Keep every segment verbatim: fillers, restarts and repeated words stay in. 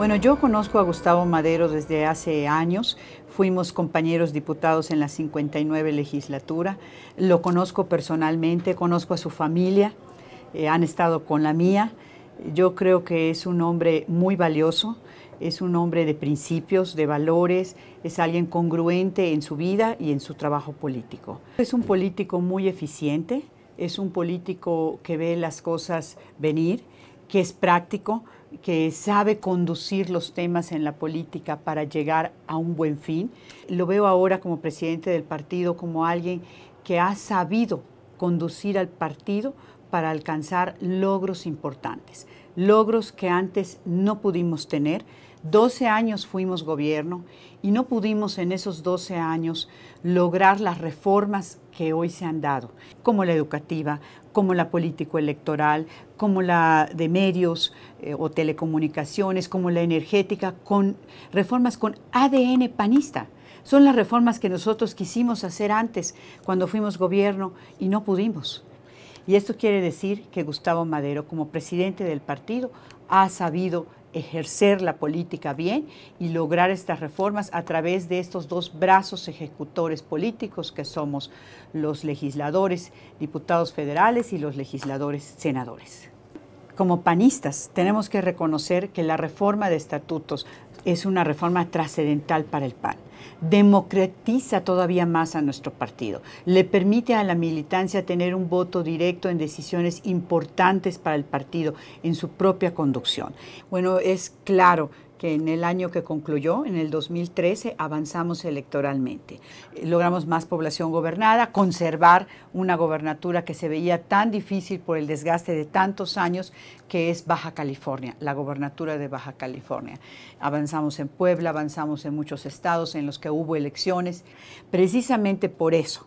Bueno, yo conozco a Gustavo Madero desde hace años. Fuimos compañeros diputados en la cincuenta y nueve legislatura. Lo conozco personalmente, conozco a su familia, eh, han estado con la mía. Yo creo que es un hombre muy valioso, es un hombre de principios, de valores, es alguien congruente en su vida y en su trabajo político. Es un político muy eficiente, es un político que ve las cosas venir, que es práctico, que sabe conducir los temas en la política para llegar a un buen fin. Lo veo ahora como presidente del partido como alguien que ha sabido conducir al partido para alcanzar logros importantes, logros que antes no pudimos tener. doce años fuimos gobierno y no pudimos en esos doce años lograr las reformas que hoy se han dado, como la educativa, como la político-electoral, como la de medios eh, o telecomunicaciones, como la energética, con reformas con A D N panista. Son las reformas que nosotros quisimos hacer antes cuando fuimos gobierno y no pudimos. Y esto quiere decir que Gustavo Madero, como presidente del partido, ha sabido ejercer la política bien y lograr estas reformas a través de estos dos brazos ejecutores políticos que somos los legisladores, diputados federales y los legisladores senadores. Como panistas tenemos que reconocer que la reforma de estatutos es una reforma trascendental para el P A N. Democratiza todavía más a nuestro partido, le permite a la militancia tener un voto directo en decisiones importantes para el partido, en su propia conducción. Bueno, es claro que en el año que concluyó, en el dos mil trece, avanzamos electoralmente. Logramos más población gobernada, conservar una gobernatura que se veía tan difícil por el desgaste de tantos años, que es Baja California, la gobernatura de Baja California. Avanzamos en Puebla, avanzamos en muchos estados en los que hubo elecciones. Precisamente por eso,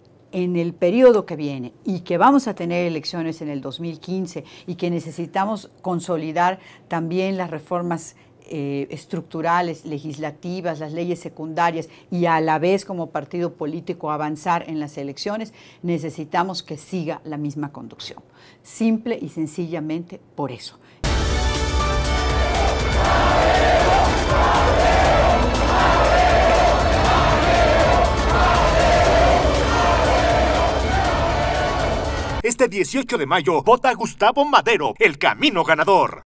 en el periodo que viene y que vamos a tener elecciones en el dos mil quince y que necesitamos consolidar también las reformas Eh, estructurales, legislativas, las leyes secundarias y a la vez como partido político avanzar en las elecciones, necesitamos que siga la misma conducción. Simple y sencillamente por eso. Este dieciocho de mayo, vota Gustavo Madero, el camino ganador.